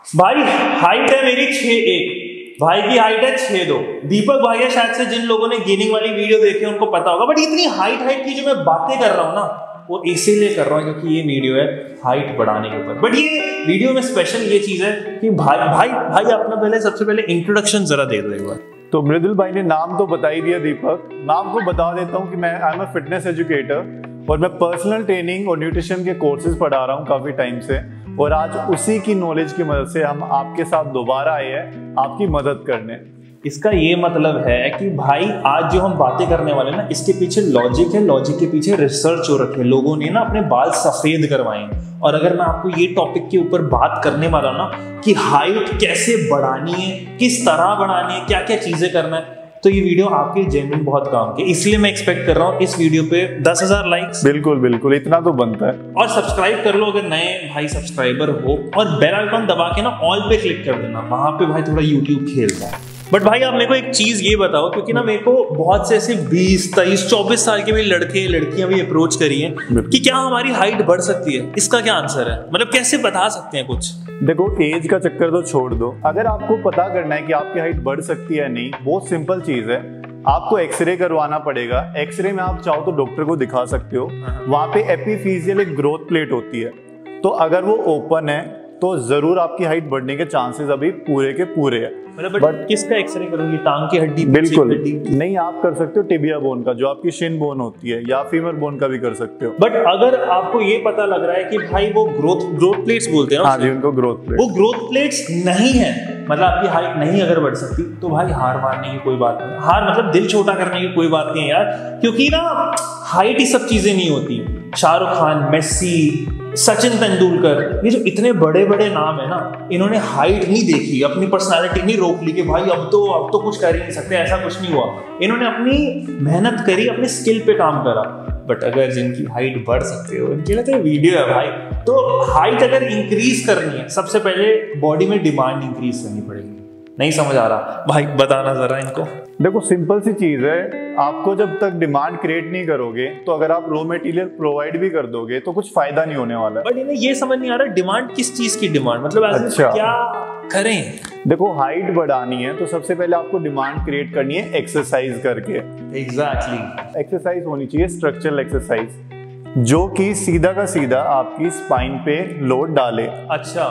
भाई हाइट है मेरी 6'1", भाई की हाइट है 6'2". दीपक भाई है शायद से, जिन लोगों ने गेनिंग वाली वीडियो देखी उनको पता होगा, बट इतनी हाइट की जो मैं बातें कर रहा हूँ ना, वो इसीलिए कर रहा हूँ क्योंकि ये वीडियो है हाइट बढ़ाने के ऊपर। बट ये वीडियो में स्पेशल ये चीज है कि भाई अपना पहले सबसे पहले इंट्रोडक्शन जरा दे दो एक बार। तो मृदुल भाई ने नाम तो बता ही दिया दीपक, मैं आपको बता देता हूँ कि मैं I am a fitness educator और मैं पर्सनल ट्रेनिंग और न्यूट्रिशन के कोर्सेज पढ़ा रहा हूँ काफी टाइम से, और आज उसी की नॉलेज की मदद से हम आपके साथ दोबारा आए हैं आपकी मदद करने। इसका ये मतलब है कि भाई आज जो हम बातें करने वाले हैं ना, इसके पीछे लॉजिक है, लॉजिक के पीछे रिसर्च हो रखी है, लोगों ने ना अपने बाल सफेद करवाए। और अगर मैं आपको ये टॉपिक के ऊपर बात करने वाला हूं ना कि हाइट कैसे बढ़ानी है, किस तरह बढ़ानी है, क्या क्या चीजें करना है, तो ये वीडियो आपके जेन्युइन बहुत काम की, इसलिए मैं एक्सपेक्ट कर रहा हूँ इस वीडियो पे 10,000 लाइक्स। बिल्कुल बिल्कुल, इतना तो बनता है। और सब्सक्राइब कर लो अगर नए भाई सब्सक्राइबर हो, और बेल आइकन दबा के ना ऑल पे क्लिक कर देना, वहां पे भाई थोड़ा यूट्यूब खेलता है। बट भाई आप मेरे को एक चीज ये बताओ, क्योंकि ना मेरे को बहुत से ऐसे 20, 23, 24 साल के भी लड़के लड़कियां भी अप्रोच करी हैं कि क्या हमारी हाइट बढ़ सकती है, इसका क्या आंसर है, मतलब कैसे बता सकते हैं कुछ? देखो, एज का चक्कर तो छोड़ दो, अगर आपको पता करना है कि आपकी हाइट बढ़ सकती है नहीं, बहुत सिंपल चीज है, आपको एक्सरे करवाना पड़ेगा। एक्सरे में आप चाहो तो डॉक्टर को दिखा सकते हो, वहां पे एपिफिजियल एक ग्रोथ प्लेट होती है, तो अगर वो ओपन है तो जरूर आपकी हाइट बढ़ने के चांसेस अभी पूरे के पूरे हैं। बट किसका एक्सरे करूंगी? टांग की हड्डी? बिल्कुल नहीं, आप कर सकते हो टिबिया बोन का, जो आपकी शिन बोन होती है, या फीमर बोन का भी कर सकते हो। बट अगर आपको ये पता लग रहा है कि भाई वो ग्रोथ प्लेट्स बोलते हैं ना, हाँ जी, उनको ग्रोथ प्लेट, वो ग्रोथ प्लेट्स नहीं है, मतलब आपकी हाइट नहीं अगर बढ़ सकती, तो भाई हार मानने की कोई बात नहीं, हार मतलब दिल छोटा करने की कोई बात नहीं है यार, क्योंकि ना हाइट ही सब चीजें नहीं होती। शाहरुख खान, मेस्सी, सचिन तेंदुलकर, ये जो इतने बड़े बड़े नाम है ना, इन्होंने हाइट नहीं देखी, अपनी पर्सनालिटी नहीं रोक ली कि भाई अब तो कुछ कर ही नहीं सकते, ऐसा कुछ नहीं हुआ। इन्होंने अपनी मेहनत करी, अपने स्किल पे काम करा। बट अगर जिनकी हाइट बढ़ सकते हो, इनके लिए तो वीडियो है भाई। तो हाइट अगर इंक्रीज करनी है, सबसे पहले बॉडी में डिमांड इंक्रीज करनी पड़ेगी। नहीं समझ आ रहा भाई, बताना जरा इनको। देखो, सिंपल सी चीज है, आपको जब तक डिमांड क्रिएट नहीं करोगे, तो अगर आप रॉ मटेरियल प्रोवाइड भी कर दोगे तो कुछ फायदा नहीं होने वाला है। बट इन्हें ये समझ नहीं आ रहा डिमांड किस चीज की डिमांड, मतलब अच्छा, क्या करें? देखो, हाइट बढ़ानी है तो सबसे पहले आपको डिमांड क्रिएट करनी है एक्सरसाइज करके। एग्जैक्टली, एक्सरसाइज होनी चाहिए स्ट्रक्चरल एक्सरसाइज, जो कि सीधा का सीधा आपकी स्पाइन पे लोड डाले। अच्छा।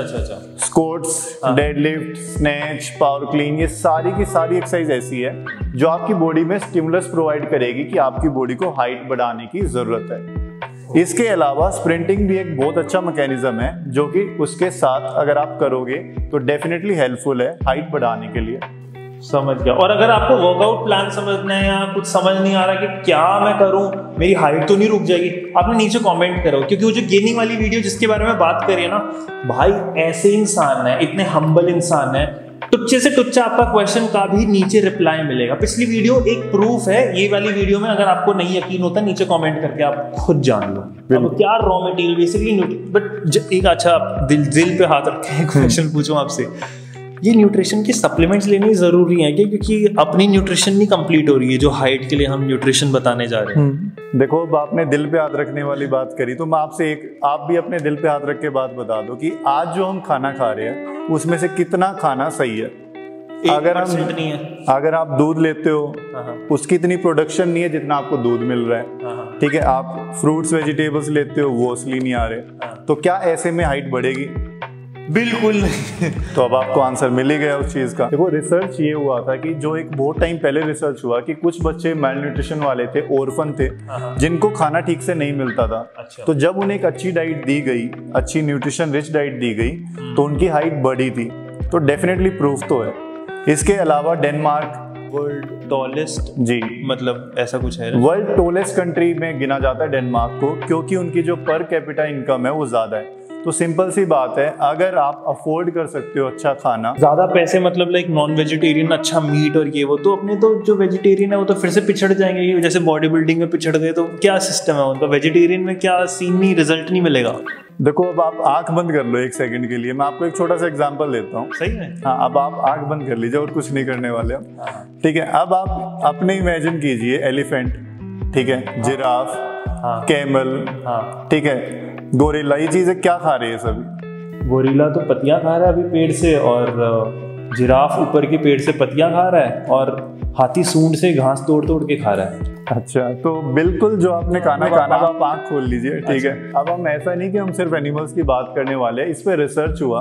Squats, deadlift, snatch, power clean, ये सारी की सारी एक्सरसाइज ऐसी है जो आपकी बॉडी में स्टिमुलस प्रोवाइड करेगी कि आपकी बॉडी को हाइट बढ़ाने की जरूरत है। इसके अलावा स्प्रिंटिंग भी एक बहुत अच्छा मैकेनिज्म है, जो कि उसके साथ अगर आप करोगे तो डेफिनेटली हेल्पफुल है हाइट बढ़ाने के लिए। समझ गया। और अगर आपको वर्कआउट प्लान समझना है या कुछ समझ नहीं आ रहा कि क्या मैं करूं, मेरी हाइट तो नहीं रुक जाएगी, आपने नीचे कमेंट करो, क्योंकि वो जो गेनिंग वाली वीडियो जिसके बारे में बात करी है ना, भाई ऐसे इंसान है, इतने हम्बल इंसान है, टुच्चे से टुच्चा आपका क्वेश्चन का भी नीचे रिप्लाई मिलेगा। पिछली वीडियो एक प्रूफ है, ये वाली वीडियो में अगर आपको नहीं यकीन होता, नीचे कमेंट करके आप खुद जान लो। अब क्या रॉ मटेरियल बेसिकली, बट एक अच्छा दिल पे हाथ रख के क्वेश्चन पूछूं आपसे, ये न्यूट्रिशन के सप्लीमेंट्स लेने जरूरी है क्या? क्योंकि अपनी न्यूट्रिशन नहीं कंप्लीट हो रही है, जो हाइट के लिए हम न्यूट्रिशन बताने जा रहे हैं। देखो, अब आपने दिल पे हाथ रखने वाली बात करी, तो मैं आपसे आप भी अपने दिल पे हाथ रख के बात बता दो कि आज जो हम खाना खा रहे हैं उसमें से कितना खाना सही है। अगर आप दूध लेते हो, उसकी इतनी प्रोडक्शन नहीं है जितना आपको दूध मिल रहा है, ठीक है। आप फ्रूट्स वेजिटेबल्स लेते हो, वो असली नहीं आ रहे, तो क्या ऐसे में हाइट बढ़ेगी? बिल्कुल नहीं। तो अब आपको आंसर मिल ही गया उस चीज का। देखो, रिसर्च ये हुआ था कि जो एक बहुत टाइम पहले रिसर्च हुआ कि कुछ बच्चे मैल न्यूट्रिशन वाले थे, ऑर्फन थे, जिनको खाना ठीक से नहीं मिलता था। अच्छा। तो जब उन्हें एक अच्छी डाइट दी गई, अच्छी न्यूट्रिशन रिच डाइट दी गई, तो उनकी हाइट बढ़ी थी। तो डेफिनेटली प्रूफ तो है। इसके अलावा डेनमार्क वर्ल्ड टॉलेस्ट, जी, मतलब ऐसा कुछ है, वर्ल्ड टॉलेस्ट कंट्री में गिना जाता है डेनमार्क को, क्योंकि उनकी जो पर कैपिटा इनकम है वो ज्यादा है। तो सिंपल सी बात है, अगर आप अफोर्ड कर सकते हो अच्छा खाना, ज्यादा पैसे, मतलब लाइक नॉन वेजिटेरियन अच्छा मीट और ये वो, तो अपने तो जो वेजिटेरियन है वो तो फिर से पिछड़ जाएंगे, जैसे बॉडी बिल्डिंग में पिछड़ गए, तो क्या सिस्टम है उनका? वेजिटेरियन में क्या सीन नहीं, रिजल्ट नहीं मिलेगा? देखो, अब आप आंख बंद कर लो एक सेकंड के लिए, मैं आपको एक छोटा सा एग्जांपल देता हूँ। सही है? हाँ, अब आप आंख बंद कर लीजिए और कुछ नहीं करने वाले हम, ठीक है। अब आप अपने इमेजिन कीजिए एलिफेंट, ठीक है, जिराफ, कैमल, ठीक है, गोरिल्ला, ये चीजें क्या खा रही है सभी? गोरिल्ला तो पत्तियां खा रहा है अभी पेड़ से, और जिराफ ऊपर के पेड़ से पत्तियां खा रहा है, और हाथी सूंड से घास तोड़ तोड़ के खा रहा है। अच्छा, तो बिल्कुल जो आपने खाना आप आँख खोल लीजिए, ठीक है। अब हम ऐसा नहीं कि हम सिर्फ एनिमल्स की बात करने वाले हैं, इस पे रिसर्च हुआ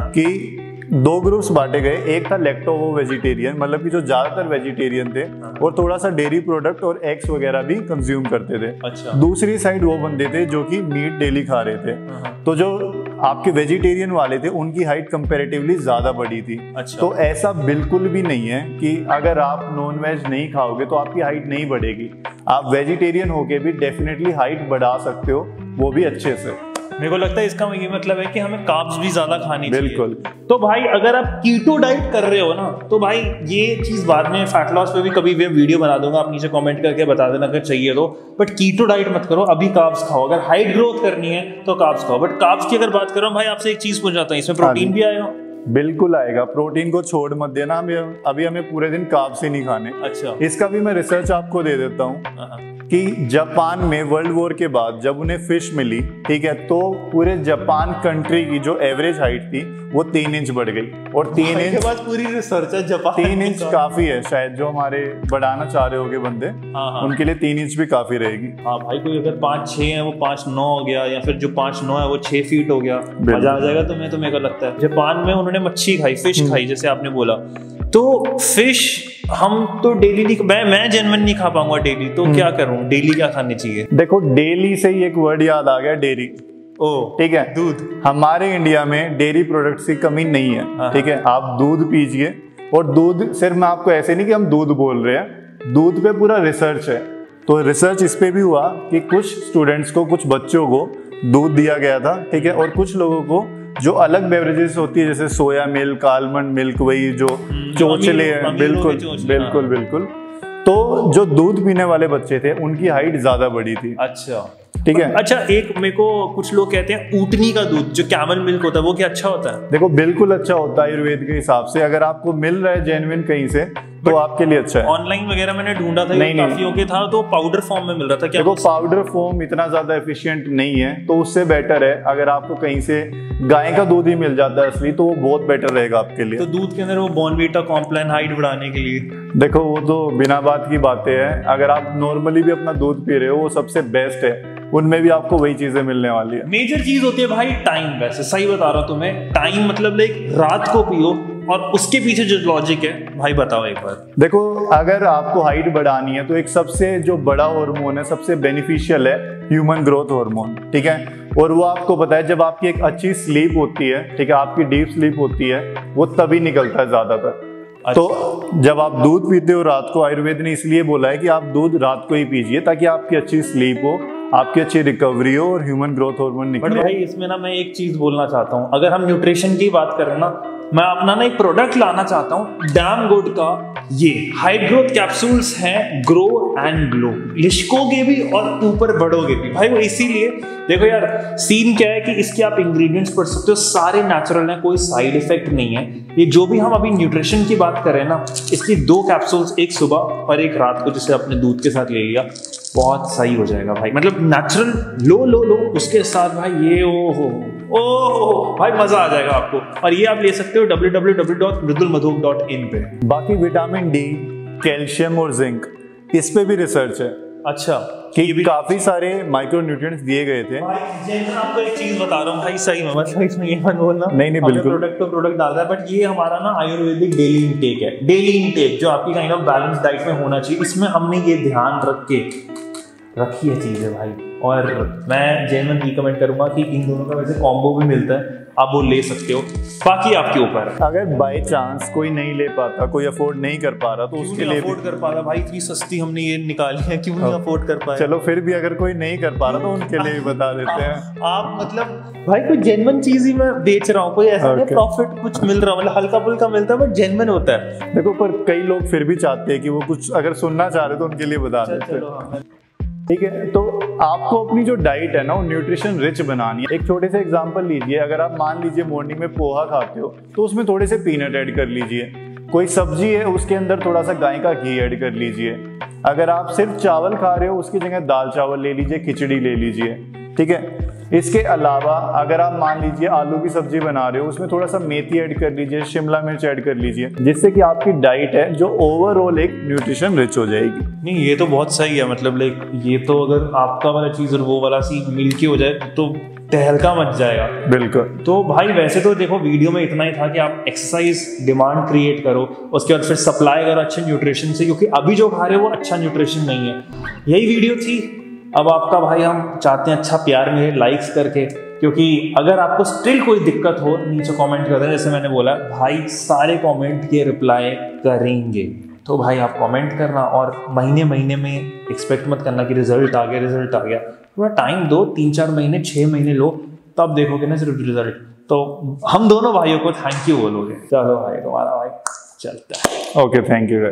कि 2 ग्रुप्स बांटे गए। एक था लैक्टोवो वेजिटेरियन, मतलब कि जो ज्यादातर वेजिटेरियन थे और थोड़ा सा डेयरी प्रोडक्ट और एग्स वगैरह भी कंज्यूम करते थे। अच्छा। दूसरी साइड वो बंदे थे जो कि मीट डेली खा रहे थे। तो जो आपके वेजिटेरियन वाले थे उनकी हाइट कंपैरेटिवली ज्यादा बड़ी थी। अच्छा। तो ऐसा बिल्कुल भी नहीं है कि अगर आप नॉन वेज नहीं खाओगे तो आपकी हाइट नहीं बढ़ेगी। आप वेजिटेरियन होके भी डेफिनेटली हाइट बढ़ा सकते हो, वो भी अच्छे से। मेरे को लगता है इसका ये मतलब है कि हमें कार्ब्स भी ज्यादा खानी चाहिए। बिल्कुल। तो भाई अगर आप कीटो डाइट कर रहे हो ना, तो भाई ये चीज बाद में फैट लॉस पे भी कभी भी वीडियो बना दूंगा, आप नीचे कमेंट करके बता देना अगर चाहिए तो। बट कीटो डाइट मत करो, अभी कार्ब्स खाओ। अगर हाइट ग्रोथ करनी है तो कार्ब्स खाओ। बट कार्ब्स की अगर बात करो भाई, आपसे एक चीज पूछ जाता हूँ, इसमें प्रोटीन भी आएगा? बिल्कुल आएगा, प्रोटीन को छोड़ मत देना। अभी हमें पूरे दिन कार्ब्स ही नहीं खाने। अच्छा। इसका भी मैं रिसर्च आपको दे देता हूँ कि जापान में वर्ल्ड वॉर के बाद जब उन्हें फिश मिली, ठीक है, तो पूरे जापान कंट्री की जो एवरेज हाइट थी वो 3 इंच बढ़ गई। और 3 इंच के बाद पूरी रिसर्च है जापान 3 इंच काफी है, शायद जो हमारे बढ़ाना चाह रहे होगे बंदे, उनके लिए 3 इंच भी काफी रहेगी। हाँ भाई, कोई अगर 5'6" है वो 5'9" हो गया, या फिर जो 5'9" है वो 6 फीट हो गया, मजा आ जाएगा तुम्हें। तो मेरे को लगता है जापान में उन्होंने मच्छी खाई, फिश खाई, जैसे आपने बोला। तो फिश हम तो डेली नहीं, मैं जेन्युइन नहीं खा पाऊंगा डेली, तो क्या करूं? डेली क्या खानी चाहिए? देखो, डेली से ही एक वर्ड याद आ गया, डेयरी। ओ, ठीक है, दूध। हमारे इंडिया में डेयरी प्रोडक्ट्स की कमी नहीं है, ठीक है। आप दूध पीजिए, और दूध सिर्फ मैं आपको ऐसे नहीं कि हम दूध बोल रहे हैं, दूध पे पूरा रिसर्च है। तो रिसर्च इस पे भी हुआ कि कुछ स्टूडेंट्स को, कुछ बच्चों को दूध दिया गया था, ठीक है, और कुछ लोगों को जो अलग बेवरेजेस होती है जैसे सोया मिल्क, आलमंड मिल्क, वही जो चोचले हैं, बिल्कुल बिल्कुल बिल्कुल। तो जो दूध पीने वाले बच्चे थे उनकी हाइट ज्यादा बड़ी थी। अच्छा, ठीक है। अच्छा, एक मेरे को कुछ लोग कहते हैं ऊँटनी का दूध जो कैमल मिल्क होता है, वो क्या अच्छा होता है? देखो, बिल्कुल अच्छा होता है आयुर्वेद के हिसाब से। अगर आपको मिल रहा है जेन्युइन कहीं से तो आपके लिए अच्छा है। ऑनलाइन वगैरह मैंने ढूंढा था, काफी ओके था, तो पाउडर फॉर्म में मिल रहा था। क्या देखो, पाउडर फॉर्म इतना ज्यादा एफिशिएंट नहीं है, तो उससे बेटर है अगर आपको कहीं से गाय का दूध ही मिल जाता है असली, तो वो बहुत बेटर रहेगा आपके लिए। तो दूध के अंदर वो बॉर्नवीटा, कॉम्प्लान हाइट बढ़ाने के लिए, देखो वो तो बिना बात की बातें हैं। अगर आप नॉर्मली भी अपना दूध पी रहे हो, वो सबसे बेस्ट है, उनमें भी आपको वही चीजें मिलने वाली है। मेजर चीज होती है भाई टाइम। वैसे सही बता रहा हूं तुम्हें, टाइम मतलब लाइक रात को पियो, और उसके पीछे जो लॉजिक है भाई बताओ एक बार। देखो, अगर आपको हाइट बढ़ानी है तो एक सबसे जो बड़ा हार्मोन है, सबसे बेनिफिशियल है ह्यूमन ग्रोथ हार्मोन, ठीक है। और वो आपको पता है, जब आपकी एक अच्छी स्लीप होती है, ठीक है, आपकी डीप स्लीप होती है, वो तभी निकलता है ज्यादातर। तो जब आप दूध पीते हो रात को, आयुर्वेद ने इसलिए बोला है कि आप दूध रात को ही पीजिए ताकि आपकी अच्छी स्लीप हो, आपकी अच्छी रिकवरी हो और ह्यूमन ग्रोथ हार्मोन निकले। बट भाई इसमें ना मैं एक चीज बोलना चाहता हूँ, अगर हम न्यूट्रिशन की बात करें ना, मैं अपना ना एक प्रोडक्ट लाना चाहता हूँ डैम गुड का, ये हाई ग्रोथ कैप्सूल्स हैं, ग्रो एंड ग्लो। लिशकोगे भी और ऊपर बढ़ोगे भी भाई। वो इसीलिए देखो यार, सीन क्या है कि इसके आप इंग्रेडिएंट्स पढ़ सकते हो, सारे नेचुरल हैं, कोई साइड इफेक्ट नहीं है। ये जो भी हम अभी न्यूट्रिशन की बात कर रहे हैं ना, इसकी 2 कैप्सूल्स, एक सुबह और एक रात को, जिसे अपने दूध के साथ ले लिया, बहुत सही हो जाएगा भाई। मतलब नेचुरल लो लो लो, उसके साथ भाई ये ओ भाई मजा आ जाएगा आपको। और ये आप ले सकते हो www.mridulmadhok.in पे। बाकी विटामिन डी, कैल्शियम और जिंक, इस पे भी रिसर्च है। अच्छा, कि भी काफी सारे माइक्रो न्यूट्रिएंट्स दिए गए थे। भाई मैं आपको एक चीज बता रहा हूँ भाई, सही में मतलब इसमें ये मत बोलना, नहीं बिल्कुल प्रोडक्ट तो प्रोडक्ट डाल रहा है, बट ये हमारा ना आयुर्वेदिक डेली इनटेक है। डेली इनटेक जो आपकी काइंड ऑफ बैलेंस डाइट में होना चाहिए, इसमें हमने ये ध्यान रख के रखी है चीजें भाई। और मैं जेन्युइन रिकमेंड करूंगा कि इन दोनों का वैसे कॉम्बो भी मिलता है, आप वो ले सकते हो, बाकी आपके ऊपर। अगर बाय चांस कोई नहीं ले पाता, कोई अफोर्ड नहीं कर पा रहा, तो उसके लिए अफोर्ड कर पा रहा भाई, इतनी सस्ती हमने ये निकाली है, क्यों नहीं अफोर्ड कर पाए? चलो फिर भी अगर कोई नहीं कर पा रहा तो उनके लिए भी बता देते हैं। आप मतलब भाई कोई जेन्युइन चीज ही मैं बेच रहा हूँ, कोई ऐसा नहीं प्रॉफिट कुछ मिल रहा, मतलब हल्का फुल्का मिलता है, बट जेन्युइन होता है। देखो, पर कई लोग फिर भी चाहते हैं कि वो कुछ अगर सुनना चाह रहे तो उनके लिए बता देते हैं, ठीक है। तो आपको अपनी जो डाइट है ना, वो न्यूट्रिशन रिच बनानी है। एक छोटे से एग्जांपल लीजिए, अगर आप मान लीजिए मॉर्निंग में पोहा खाते हो, तो उसमें थोड़े से पीनट ऐड कर लीजिए। कोई सब्जी है, उसके अंदर थोड़ा सा गाय का घी ऐड कर लीजिए। अगर आप सिर्फ चावल खा रहे हो, उसकी जगह दाल चावल ले लीजिए, खिचड़ी ले लीजिए, ठीक है। इसके अलावा अगर आप मान लीजिए आलू की सब्जी बना रहे हो, उसमें थोड़ा सा मेथी ऐड कर लीजिए, शिमला मिर्च ऐड कर लीजिए, जिससे कि आपकी डाइट है जो ओवरऑल एक न्यूट्रिशन रिच हो जाएगी। नहीं ये तो बहुत सही है, मतलब लाइक ये तो अगर आपका वाला चीज और वो वाला सी मिलके हो जाए तो तहलका मच जाएगा। बिल्कुल। तो भाई वैसे तो देखो वीडियो में इतना ही था कि आप एक्सरसाइज डिमांड क्रिएट करो, उसके बाद फिर सप्लाई करो अच्छे न्यूट्रिशन से, क्योंकि अभी जो खा रहे हो वो अच्छा न्यूट्रिशन नहीं है। यही वीडियो थी। अब आपका भाई हम चाहते हैं अच्छा प्यार मिले लाइक्स करके, क्योंकि अगर आपको स्टिल कोई दिक्कत हो नीचे कमेंट कर दें। जैसे मैंने बोला भाई सारे कमेंट के रिप्लाई करेंगे, तो भाई आप कमेंट करना और महीने महीने में एक्सपेक्ट मत करना कि रिजल्ट आ गया। थोड़ा टाइम दो, 3-4 महीने 6 महीने लो, तब देखोगे ना सिर्फ रिजल्ट। तो हम दोनों भाइयों को थैंक यू बोलोगे। चलो भाई तुम्हारा भाई चलता है। Okay, thank you.